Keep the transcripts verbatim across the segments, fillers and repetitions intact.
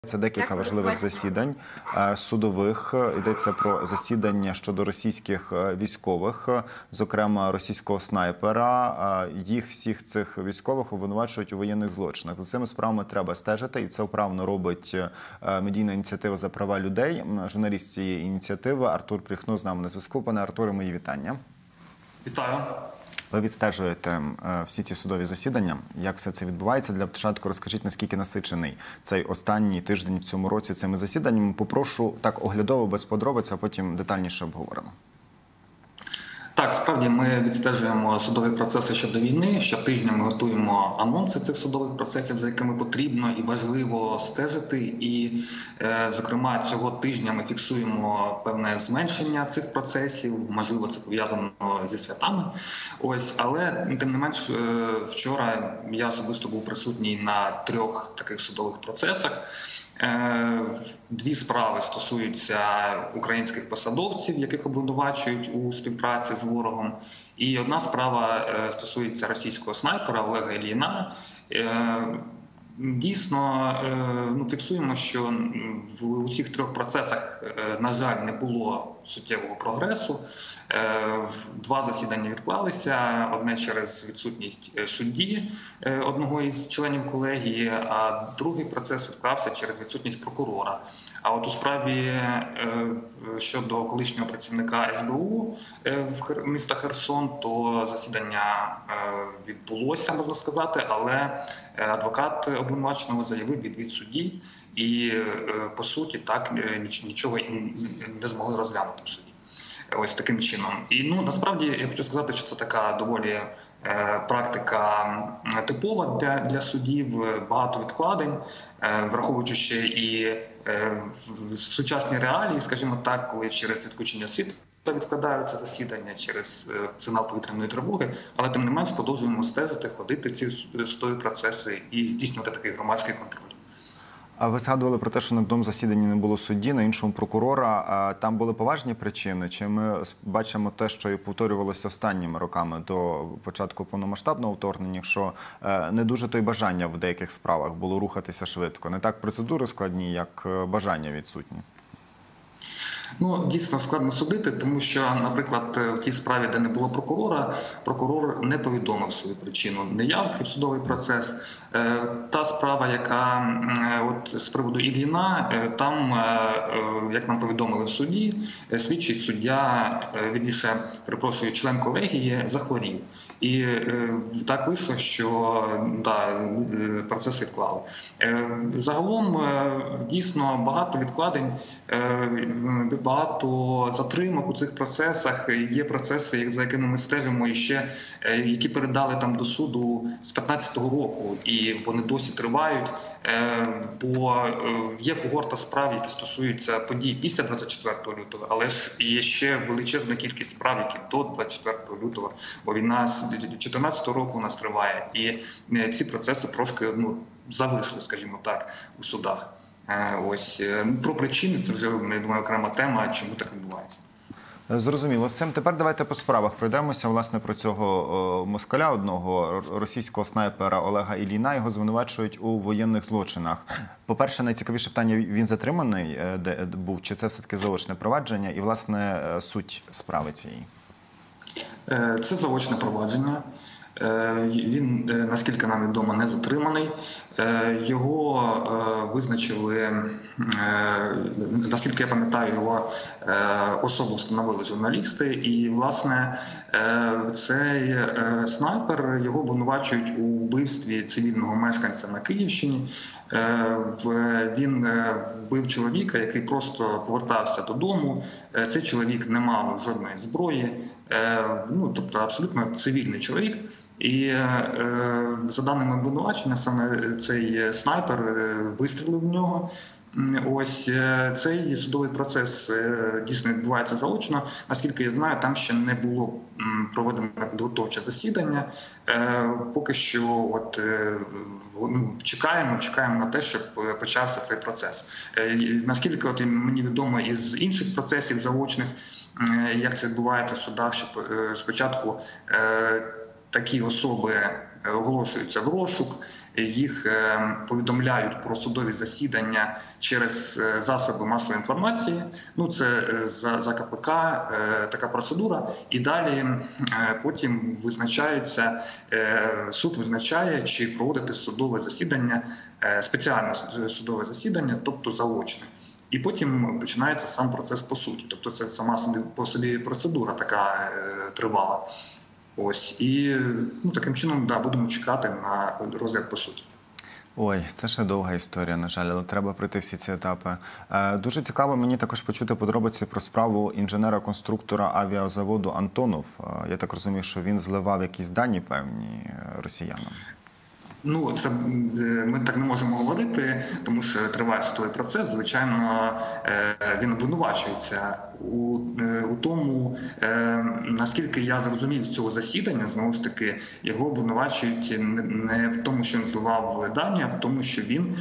Це декілька важливих засідань судових. Йдеться про засідання щодо російських військових, зокрема російського снайпера. Їх всіх цих військових обвинувачують у воєнних злочинах. За цими справами треба стежити, і це вправно робить медійна ініціатива «За права людей». Журналіст цієї ініціативи Артур Пріхно з нами на зв'язку. Пане Артуре, мої вітання. Вітаю. Ви відстежуєте всі ці судові засідання. Як все це відбувається? Для початку розкажіть, наскільки насичений цей останній тиждень в цьому році цими засіданнями. Попрошу так оглядово, без подробиць, а потім детальніше обговоримо. Так, справді ми відстежуємо судові процеси щодо війни. Щотижня ми готуємо анонси цих судових процесів, за якими потрібно і важливо стежити. І, зокрема, цього тижня ми фіксуємо певне зменшення цих процесів. Можливо, це пов'язано зі святами. Ось, але, тим не менш, вчора я особисто був присутній на трьох таких судових процесах. Дві справи стосуються українських посадовців, яких обвинувачують у співпраці з ворогом. І одна справа стосується російського снайпера Олега Ільїна. Дійсно, ну, фіксуємо, що в усіх трьох процесах, на жаль, не було суттєвого прогресу. Два засідання відклалися, одне через відсутність судді, одного із членів колегії, а другий процес відклався через відсутність прокурора. А от у справі щодо колишнього працівника ес бе у міста Херсон, то засідання відбулося, можна сказати, але адвокат обвинуваченого заявив відвід судді і, по суті, так нічого і не змогли розглянути в суді. Ось таким чином. І, ну, насправді, я хочу сказати, що це така доволі е, практика типова для, для судів, багато відкладень, е, враховуючи ще і е, в сучасні реалії, скажімо так, коли через відключення світла відкладаються засідання, через е, сигнал повітряної тривоги, але тим не менш продовжуємо стежити, ходити ці судові процеси і здійснювати такий громадський контроль. А ви згадували про те, що на одному засіданні не було судді, на іншому прокурора. Там були поважні причини? Чи ми бачимо те, що і повторювалося останніми роками до початку повномасштабного вторгнення, що не дуже то й бажання в деяких справах було рухатися швидко? Не так процедури складні, як бажання відсутні? Ну, дійсно складно судити, тому що, наприклад, в тій справі, де не було прокурора, прокурор не повідомив свою причину неявки в судовий процес. Та справа, яка от з приводу Ільїна, там, як нам повідомили в суді, слідчий суддя, вірніше, перепрошую, член колегії захворів. І так вийшло, що да, процес відклали. Загалом, дійсно, багато відкладень, багато затримок у цих процесах. Є процеси, за якими ми стежимо, і ще, які передали там до суду з п'ятнадцятого року, і вони досі тривають, бо є когорта справ, які стосуються подій після двадцять четвертого лютого, але ж є ще величезна кількість справ, які до двадцять четвертого лютого, бо війна з дві тисячі чотирнадцятого року у нас триває, і ці процеси трошки, ну, зависли, скажімо так, у судах. Ось, про причини це вже, я думаю, окрема тема, чому так відбувається. Зрозуміло. З цим тепер давайте по справах пройдемося, власне, про цього москаля одного, російського снайпера Олега Ільїна. Його звинувачують у воєнних злочинах. По-перше, найцікавіше питання, він затриманий де був, чи це все-таки заочне провадження? І, власне, суть справи цієї? Це заочне провадження. Він, наскільки нам відомо, не затриманий. Його визначили, наскільки я пам'ятаю, його особу встановили журналісти. І, власне, цей снайпер, його обвинувачують у вбивстві цивільного мешканця на Київщині. Він вбив чоловіка, який просто повертався додому. Цей чоловік не мав жодної зброї, ну, тобто абсолютно цивільний чоловік. І е, за даними обвинувачення, саме цей снайпер вистрілив в нього. Ось цей судовий процес дійсно відбувається заочно. Наскільки я знаю, там ще не було проведено підготовче засідання. Поки що от, ну, чекаємо, чекаємо на те, щоб почався цей процес. Наскільки от мені відомо із інших процесів заочних, як це відбувається в судах, що спочатку такі особи оголошуються в розшук, їх повідомляють про судові засідання через засоби масової інформації. Ну, це за, за КПК така процедура. І далі потім визначається, суд визначає, чи проводити судове засідання, спеціальне судове засідання, тобто заочне. І потім починається сам процес по суті. Тобто це сама собі по собі процедура така е, тривала. Ось. І ну, таким чином, да, будемо чекати на розгляд по суті. Ой, це ще довга історія, на жаль, але треба пройти всі ці етапи. Е, дуже цікаво мені також почути подробиці про справу інженера-конструктора авіазаводу «Антонов». Е, я так розумію, що він зливав якісь дані певні росіянам. Ну, це ми так не можемо говорити, тому що триває судовий процес. Звичайно, він обвинувачується у, у тому, наскільки я зрозумів з цього засідання, знову ж таки, його обвинувачують не в тому, що він зливав дані, а в тому, що він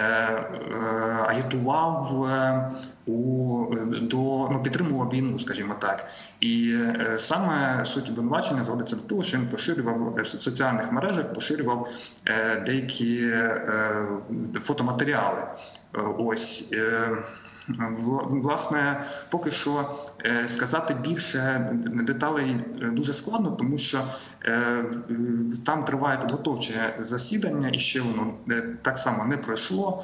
агітував у, до, ну, підтримував війну, скажімо так. І саме суть обвинувачення зводиться до того, що він поширював в соціальних мережах, поширював деякі фотоматеріали. Ось. Власне, поки що сказати більше деталей дуже складно, тому що там триває підготовче засідання, і ще воно так само не пройшло.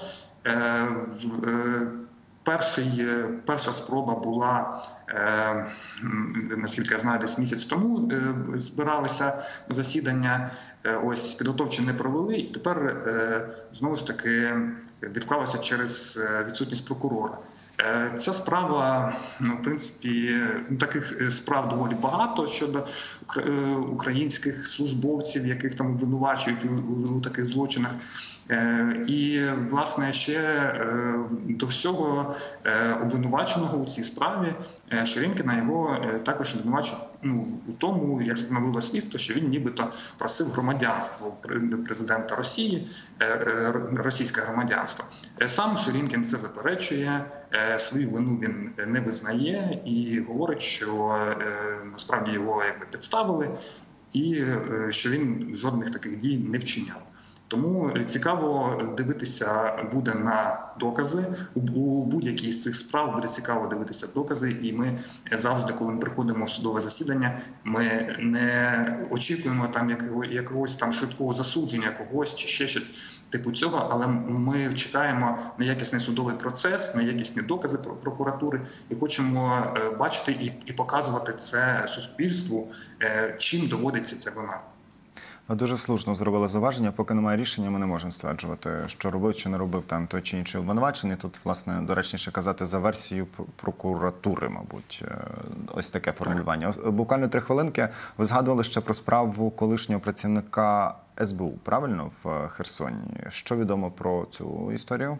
Перший, перша спроба була, е, наскільки я знаю, десь місяць тому е, збиралися засідання, е, ось підготовче не провели, і тепер е, знову ж таки відклалося через відсутність прокурора. Е, ця справа, ну, в принципі, таких справ доволі багато щодо українських службовців, яких там обвинувачують у, у, у таких злочинах. І, власне, ще до всього обвинуваченого у цій справі Ширинкіна його також обвинувачують, ну, у тому, як встановило слідство, що він нібито просив громадянство президента Росії, російське громадянство. Сам Ширинкін це заперечує, свою вину він не визнає і говорить, що насправді його якби підставили і що він жодних таких дій не вчиняв. Тому цікаво дивитися буде на докази. У будь-якій з цих справ буде цікаво дивитися докази. І ми завжди, коли ми приходимо в судове засідання, ми не очікуємо там якогось, якогось там швидкого засудження когось чи ще щось типу цього, але ми чекаємо на якісний судовий процес, на якісні докази прокуратури і хочемо бачити і, і показувати це суспільству, чим доводиться ця вина. Дуже слушно зробили зауваження. Поки немає рішення, ми не можемо стверджувати, що робив чи не робив там той чи інший обвинувачений. Тут, власне, доречніше казати за версією прокуратури, мабуть. Ось таке формулювання. Буквально три хвилинки. Ви згадували ще про справу колишнього працівника ес бе у, правильно, в Херсоні. Що відомо про цю історію?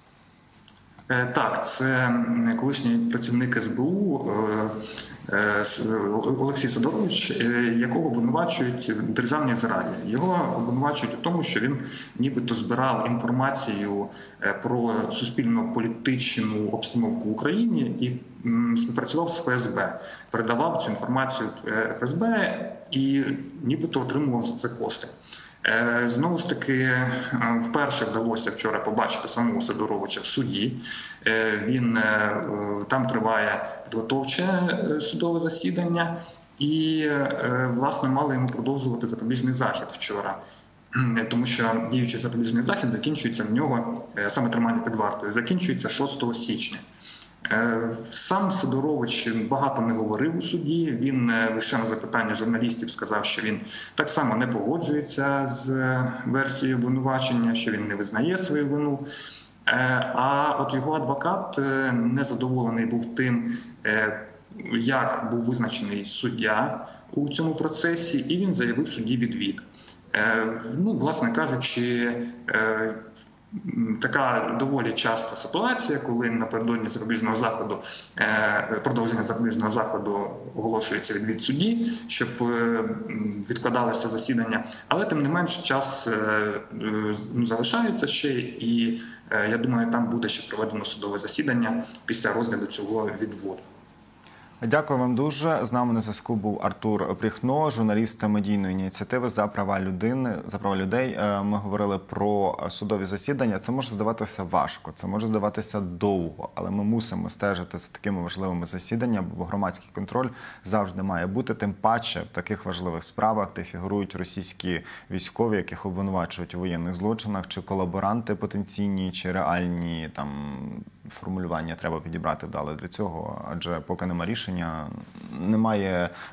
Так, це колишній працівник ес бе у Олексій Сидорович, якого обвинувачують в державній зраді. Його обвинувачують у тому, що він нібито збирав інформацію про суспільно-політичну обстановку в Україні і співпрацював з еф ес бе, передавав цю інформацію в еф ес бе і нібито отримував за це кошти. Знову ж таки, вперше вдалося вчора побачити самого Сидоровича в суді. Він, там триває підготовче судове засідання і, власне, мали йому продовжувати запобіжний захід вчора. Тому що діючий запобіжний захід закінчується в нього, саме тримання під вартою, закінчується шостого січня. Сам Сидорович багато не говорив у суді, він лише на запитання журналістів сказав, що він так само не погоджується з версією обвинувачення, що він не визнає свою вину. А от його адвокат незадоволений був тим, як був визначений суддя у цьому процесі, і він заявив судді відвід. Ну, власне кажучи, така доволі часта ситуація, коли напередодні запобіжного заходу, продовження запобіжного заходу оголошується відвід судді, щоб відкладалося засідання. Але тим не менш час ну, залишається ще, і я думаю, там буде ще проведено судове засідання після розгляду цього відводу. Дякую вам дуже. З нами на зв'язку був Артур Пріхно, журналіст медійної ініціативи за права людини, за права людей. Ми говорили про судові засідання. Це може здаватися важко, це може здаватися довго, але ми мусимо стежити за такими важливими засіданнями, бо громадський контроль завжди має бути, тим паче в таких важливих справах, де фігурують російські військові, яких обвинувачують у воєнних злочинах, чи колаборанти потенційні, чи реальні там формулювання треба підібрати вдале для цього, адже поки нема рішення, немає